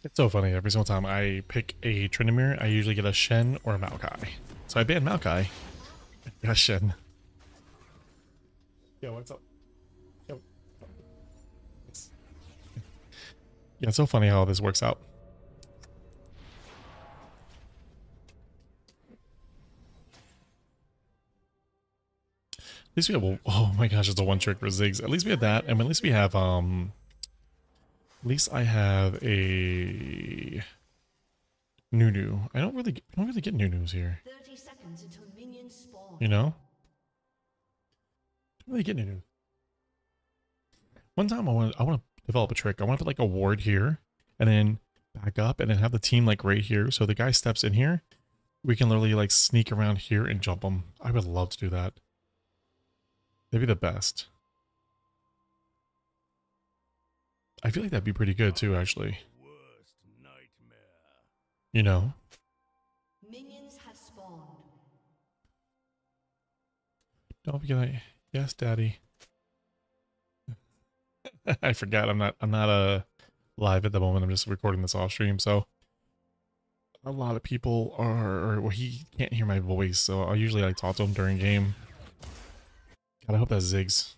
It's so funny. Every single time I pick a tryndamere, I usually get a Shen or a Maokai. So I banned Maokai. I got Shen. Yo, what's up? Yo. Yeah, it's so funny how this works out. At least we have, oh my gosh, it's a one trick for Ziggs. At least we have that, and at least we have, at least I have a Nunu. I don't really get Nunus here. 30 seconds until minions spawn. You know? Don't really get Nunu. One time I want to develop a trick. I want to put like a ward here, and then back up, and then have the team like right here. So the guy steps in here, we can literally like sneak around here and jump him. I would love to do that. That'd be the best. I feel like that'd be pretty good too, actually. You know? Minions have spawned. Don't forget, yes, Daddy. I forgot. I'm not live at the moment. I'm just recording this off stream, so a lot of people are, well, he can't hear my voice, so I'll usually like talk to him during game. God, I hope that's Ziggs.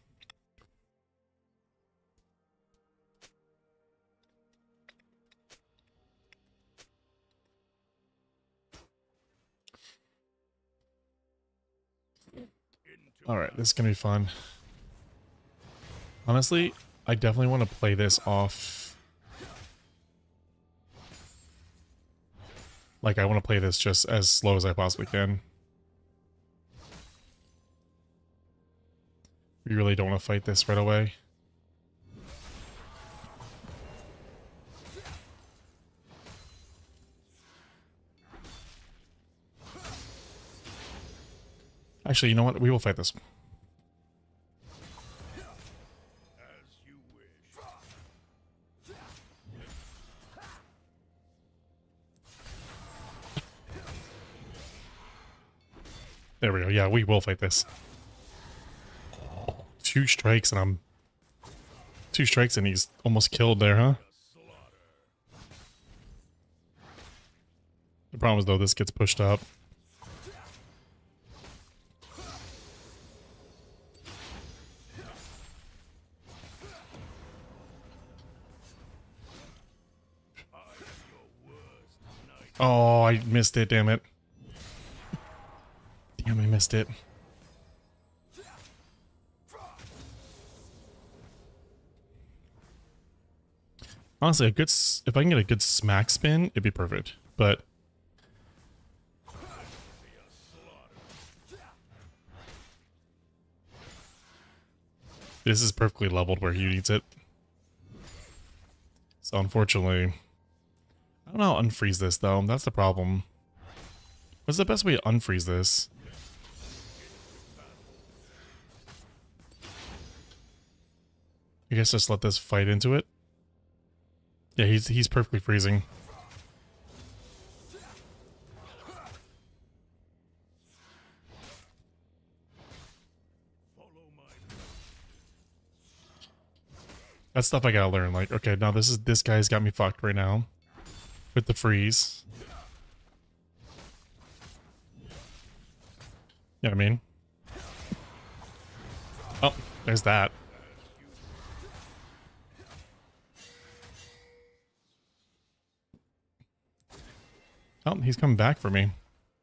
Alright, this is gonna be fun. Honestly, I definitely want to play this off. Like, I want to play this just as slow as I possibly can. We really don't want to fight this right away. Actually, you know what? We will fight this. There we go. Yeah, we will fight this. Two strikes and he's almost killed there, huh? The problem is though, this gets pushed up. Oh, I missed it, damn it. Damn, I missed it. Honestly, if I can get a good smack spin, it'd be perfect. But this is perfectly leveled where he needs it. So unfortunately, I don't know how to unfreeze this though. That's the problem. What's the best way to unfreeze this? I guess just let this fight into it. Yeah, he's perfectly freezing. That's stuff I gotta learn. Like, okay, now this guy's got me fucked right now with the freeze. You know what I mean? Oh, there's that. Oh, he's coming back for me.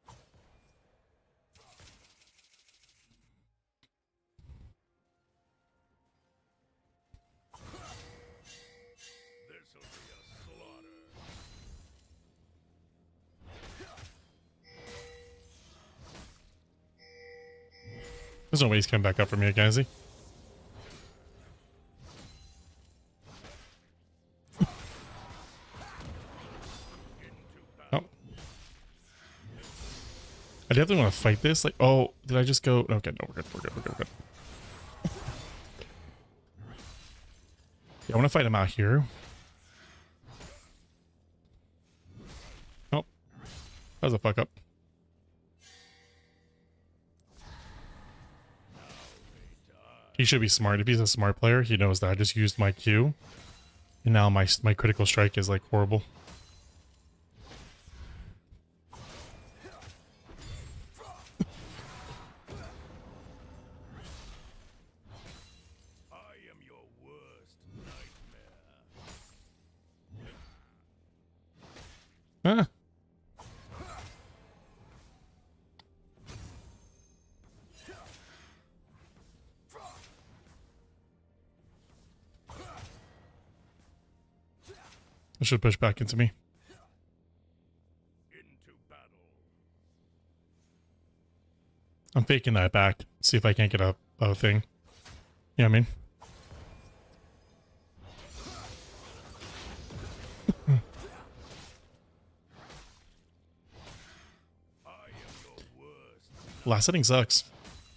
There's no way he's coming back up for me again, is he? Oh. I definitely want to fight this. Like, oh, did I just go? Okay, no, we're good, we're good, we're good, we're good. Yeah, I want to fight him out here. Oh. That was a fuck up. He should be smart. If he's a smart player, he knows that I just used my Q. And now my critical strike is like horrible. Ah. I should push back into me. I'm faking that back. See if I can't get a thing. You know what I mean? Last setting sucks.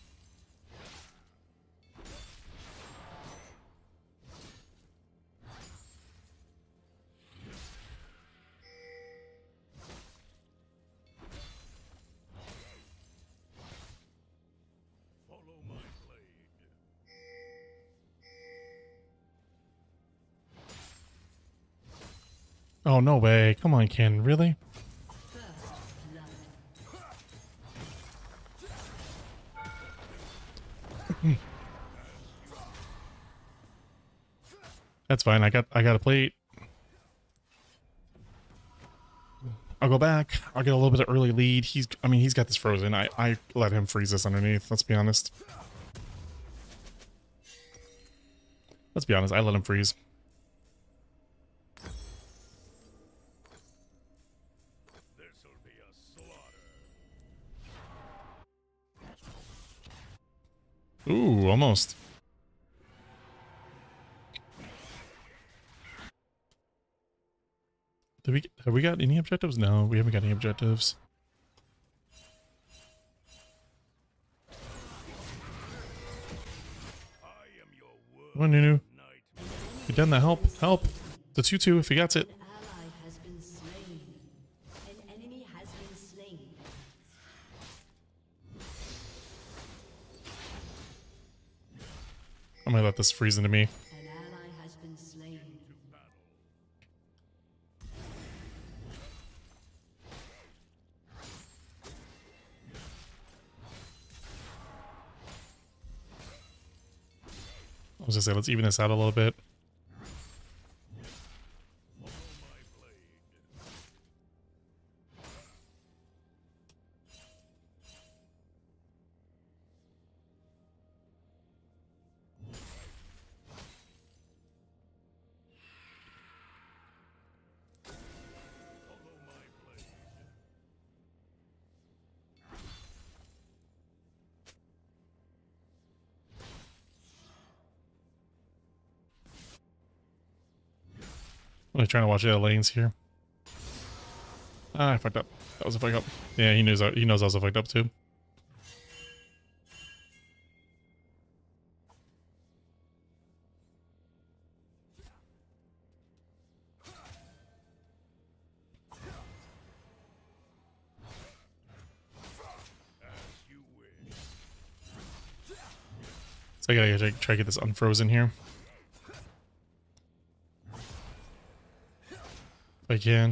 Oh, no way. Come on, Ken. Really? That's fine. I got a plate. I'll go back. I'll get a little bit of early lead. He's got this frozen. I let him freeze this underneath. Let's be honest. Let's be honest. I let him freeze. Ooh, almost. Have we got any objectives? No, we haven't got any objectives. Come on, Nunu. You done that? Help! Help! The 2-2 if he gets it. An ally has been slain. An enemy has been slain. I'm gonna let this freeze into me. An ally has been slain. I was gonna say, let's even this out a little bit. I'm trying to watch the lanes here. Ah, I fucked up. That was a fuck up. Yeah, he knows I was a fucked up too. So I gotta try to get this unfrozen here. If I can.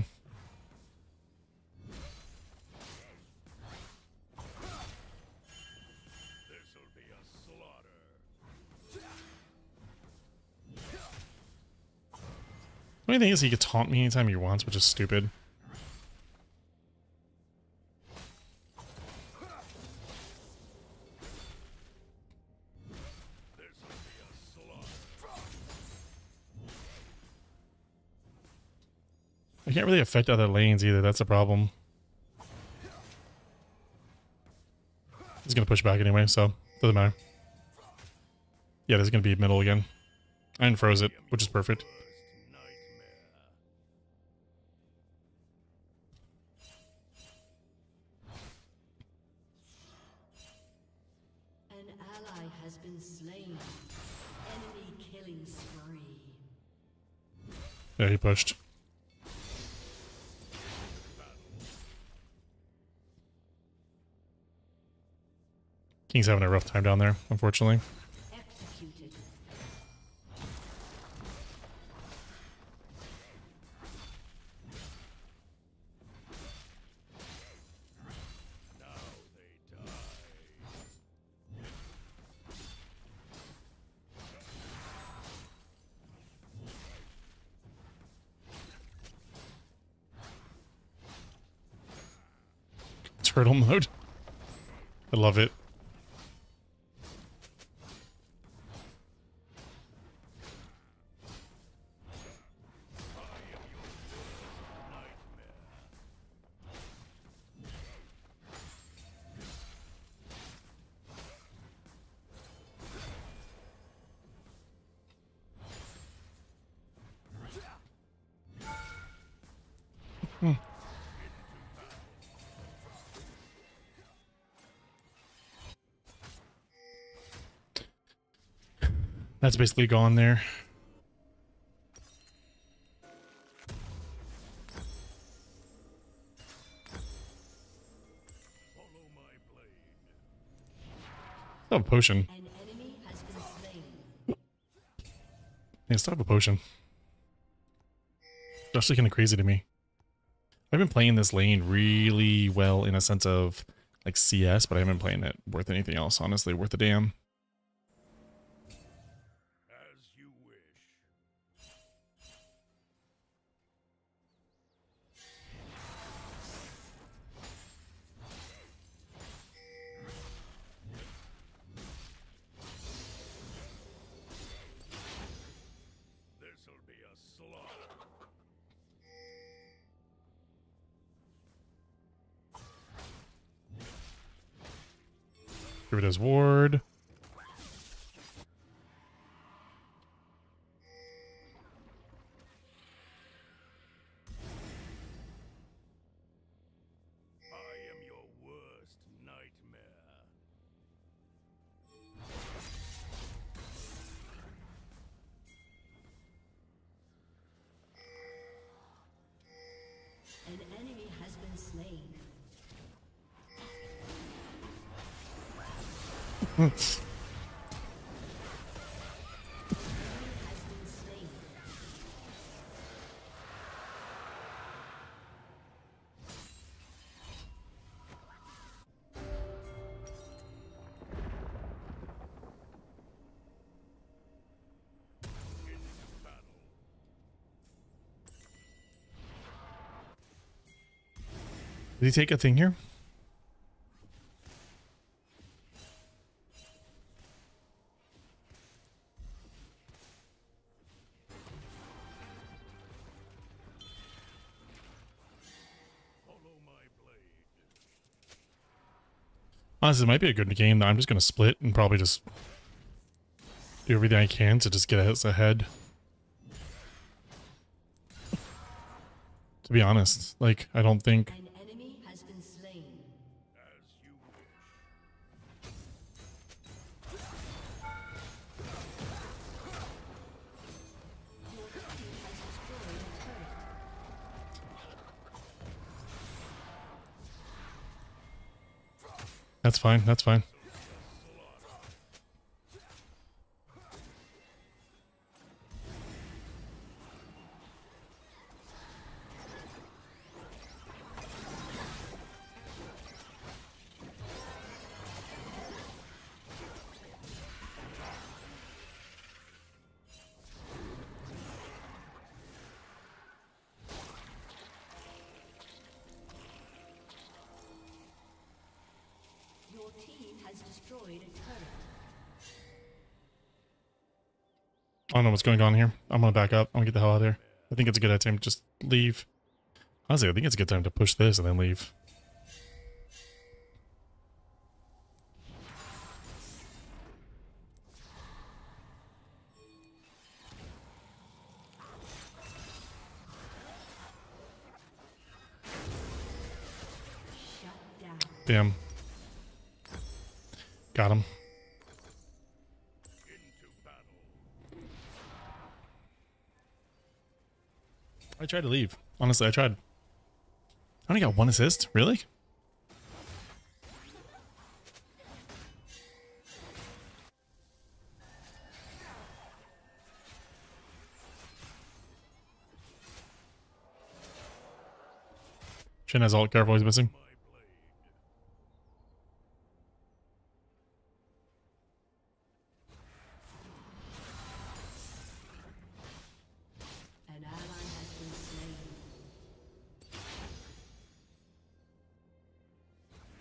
The only thing is he could taunt me anytime he wants, which is stupid. I can't really affect other lanes either, that's a problem. He's gonna push back anyway, so doesn't matter. Yeah, there's gonna be middle again. I unfroze it, which is perfect. An ally has been slain. Enemy killing spree. Yeah, he pushed. King's having a rough time down there, unfortunately. Executed. turtle mode. I love it. That's basically gone there. Still have a potion. An enemy has been slain. Yeah, still have a potion. It's actually kind of crazy to me. I've been playing this lane really well in a sense of like CS, but I haven't been playing it worth anything else, honestly, worth a damn. As you wish. This'll be a slaughter. Give it his ward. I am your worst nightmare. An enemy has been slain. Has been slain. Into battle. Did he take a thing here? Follow my blade. Honestly, it might be a good game. I'm just going to split and probably just do everything I can to just get us ahead. To be honest, like, I don't think... An enemy has been slain. As you wish. Your team has destroyed a turret. That's fine, that's fine. Your team has destroyed a turret. I don't know what's going on here. I'm gonna back up. I'm gonna get the hell out of here. I think it's a good time to just leave. Honestly, I think it's a good time to push this and then leave. Shut down. Damn. Got him. Into battle. I tried to leave. Honestly, I tried. I only got one assist? Really? Shin has ult. Careful, he's missing. My blade. An ally has been slain.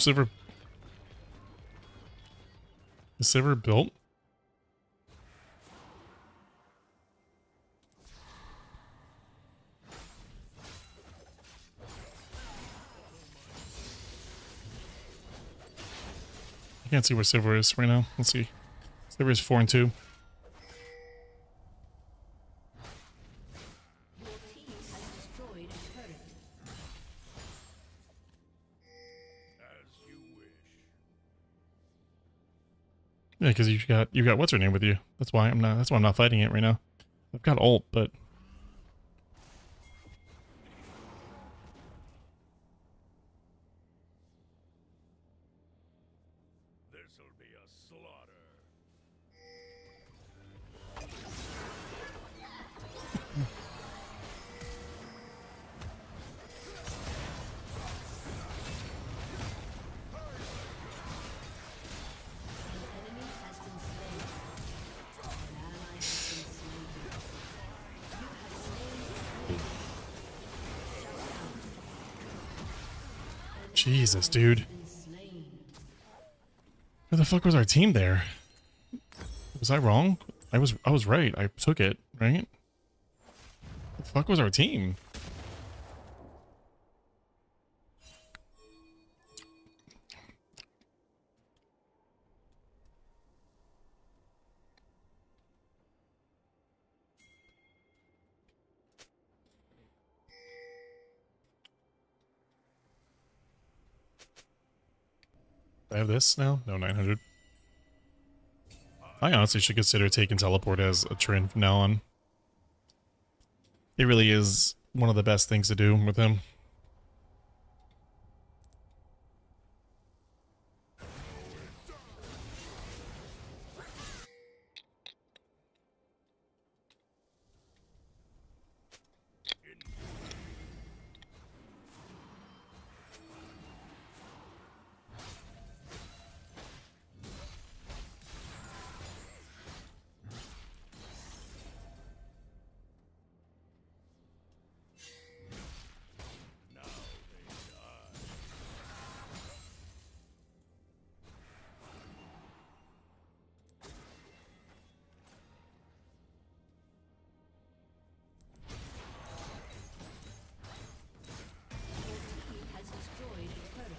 Silver? Is Silver built? I can't see where Silver is right now. Let's see. Silver is 4 and 2. Your team has destroyed a turret. As you wish. Yeah, because you got what's her name with you. That's why I'm not fighting it right now. I've got ult, but This'll be a slaughter. An enemy has been slain. An ally has been slain. You have slain. Jesus, dude. Been slain. Where the fuck was our team there? Was I wrong? I was right. I took it, right? The fuck was our team? I have this now? No, 900. I honestly should consider taking teleport as a trend from now on. It really is one of the best things to do with him. He has destroyed a turret.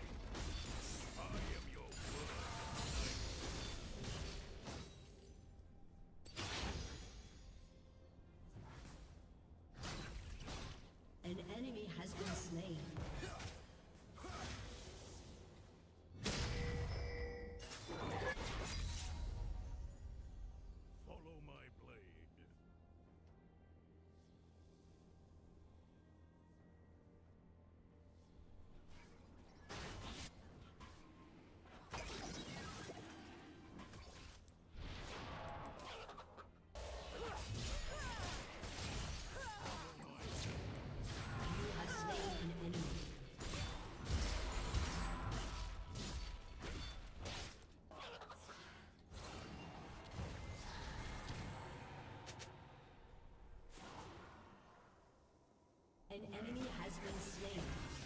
An enemy has been slain. Follow my blade. You have slain an enemy. An enemy has been slain.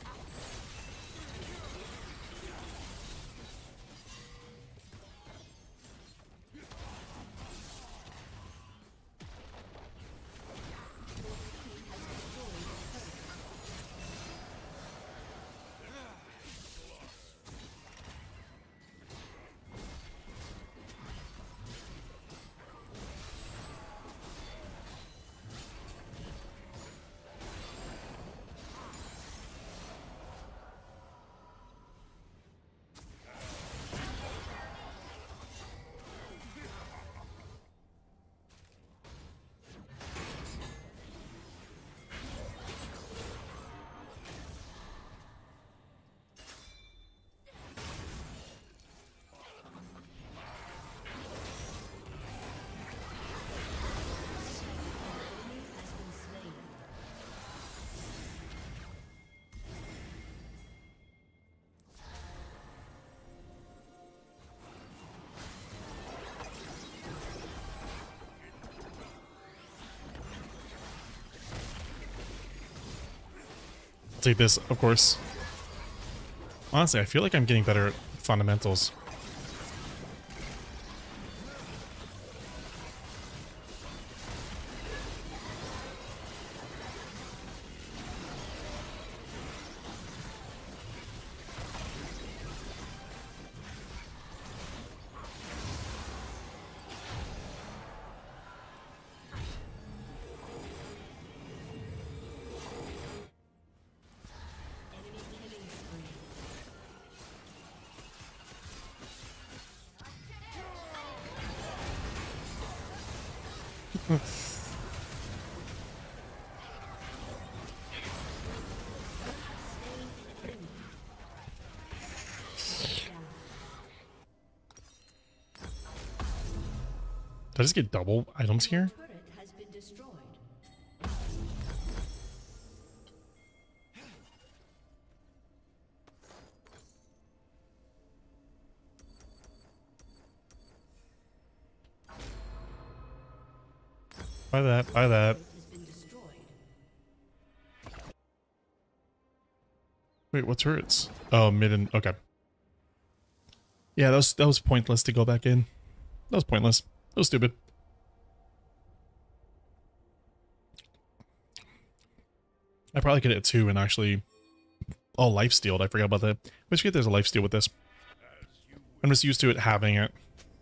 Enemy has been slain. I'll take this, of course. Honestly, I feel like I'm getting better at fundamentals. Enemy killing spree. Did I just get double items Your here? turret has been destroyed. Buy that, buy that. Turret has been destroyed. Wait, what turrets? Oh, mid and okay. Yeah, that was pointless to go back in. That was pointless. That was stupid. I probably could hit 2 and actually... Oh, life stealed. I forgot about that. I forget there's a life steal with this. I'm just used to it having it.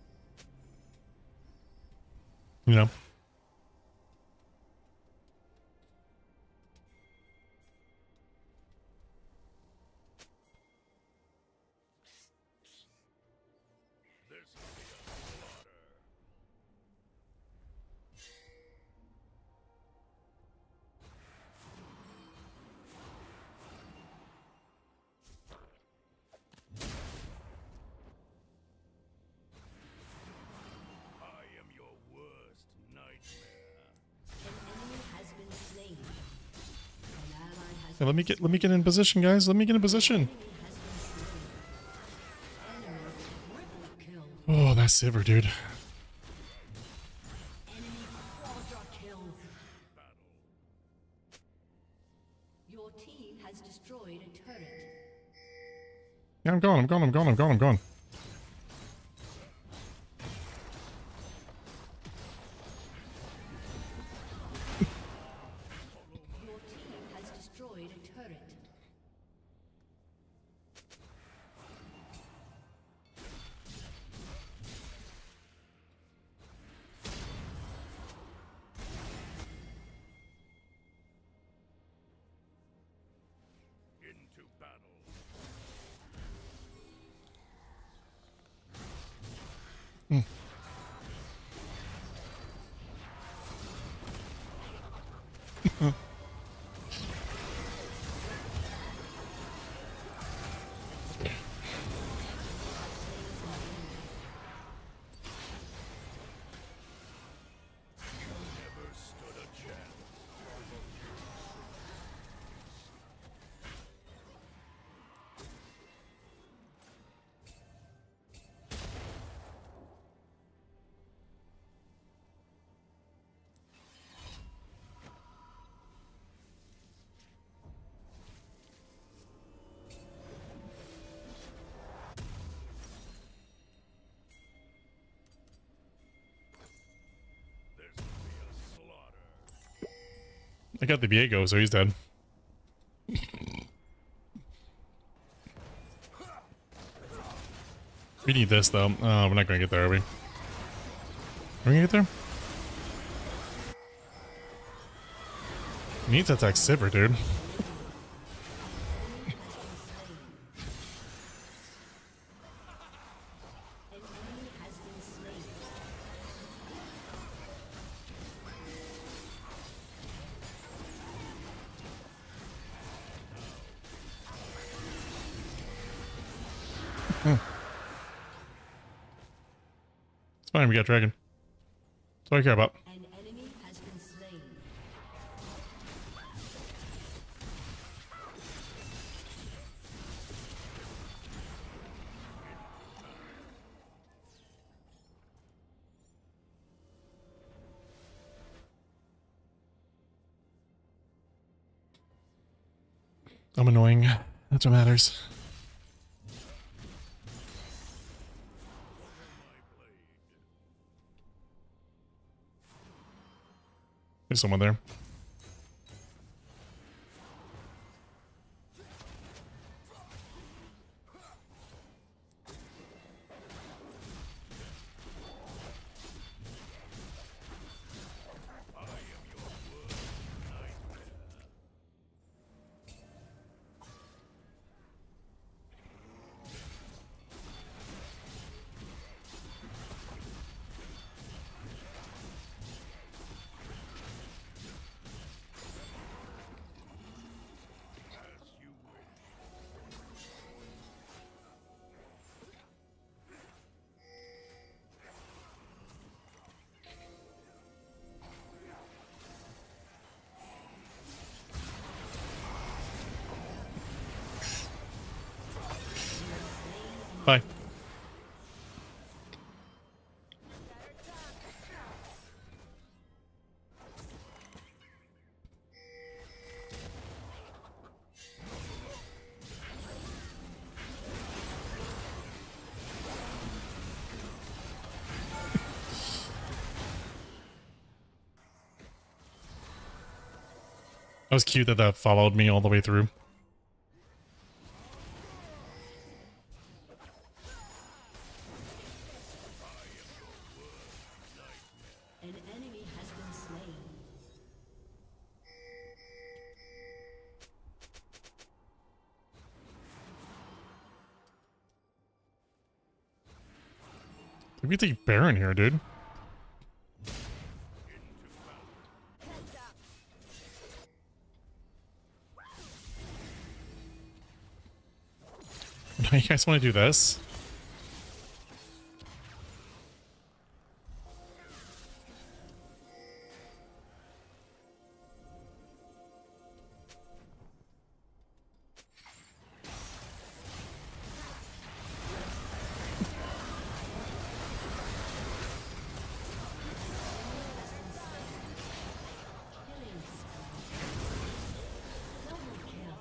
You know? This'll be a slaughter. I am your worst nightmare. An enemy has been slain. An ally has Yeah, been let me get in position, guys. Let me get in position. enemy has been slain. Enemy triple kill. Oh, that Sivir, dude. Enemy quadra kill. Your team has destroyed a turret. Yeah, I'm going, I'm going, I'm going, I'm going, I'm going. Your team has destroyed a turret. Into battle. Never stood a chance. This'll be a slaughter. I got the Viego, so he's dead. We need this, though. Oh, we're not gonna get there, are we? Are we gonna get there? We need to attack Sivir, dude. An enemy has been slain. It's fine, we got Dragon. That's all I care about. An enemy has been slain. I'm annoying. That's what matters. There's someone there. Bye. That was cute that that followed me all the way through. An enemy has been slain. We take Baron here, dude. Now you guys want to do this? Killing spree. Double kill.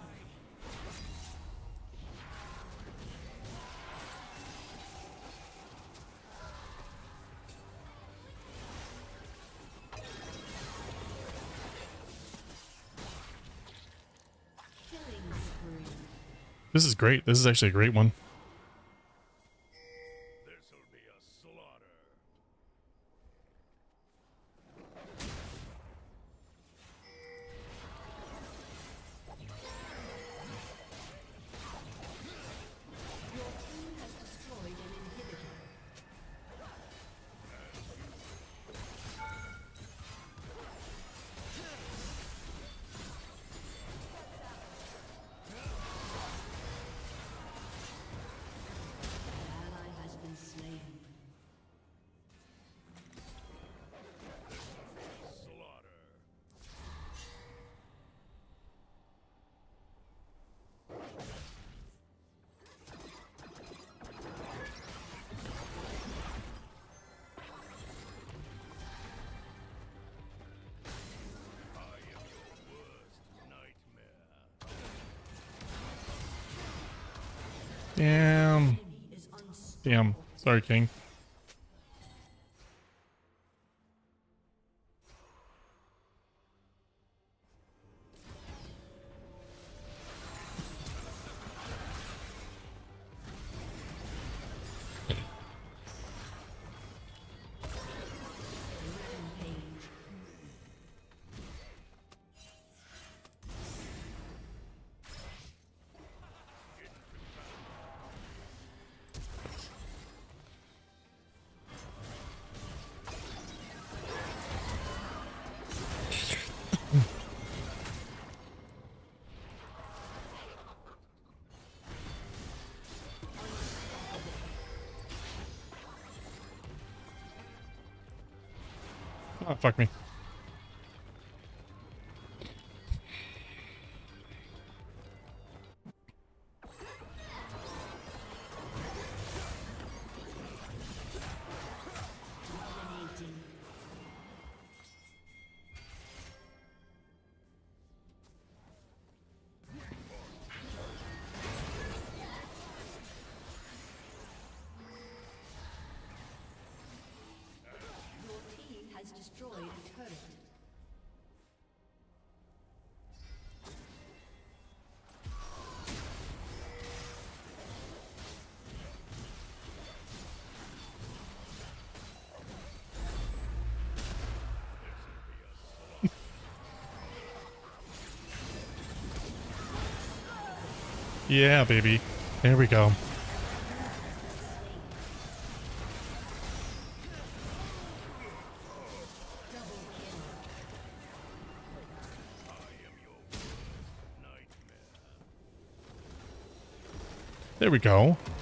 Killing spree. This is great. This is actually a great one. This'll be a slaughter. Your team has destroyed an inhibitor. An ally has been slain. Slaughter. I am your worst nightmare. Damn. Enemy is unstoppable. Damn. Sorry, King. Rampage. Oh, fuck me. Dominating. Your team has destroyed a turret. Yeah, baby. There we go. There we go.